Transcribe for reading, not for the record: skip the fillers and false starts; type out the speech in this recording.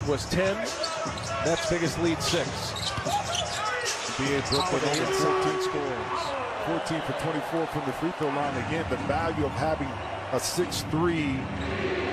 was 10. Nets' biggest lead, 6. Being Brooklyn only 14 scores. 14 for 24 from the free throw line. Again, the value of having a 6'3"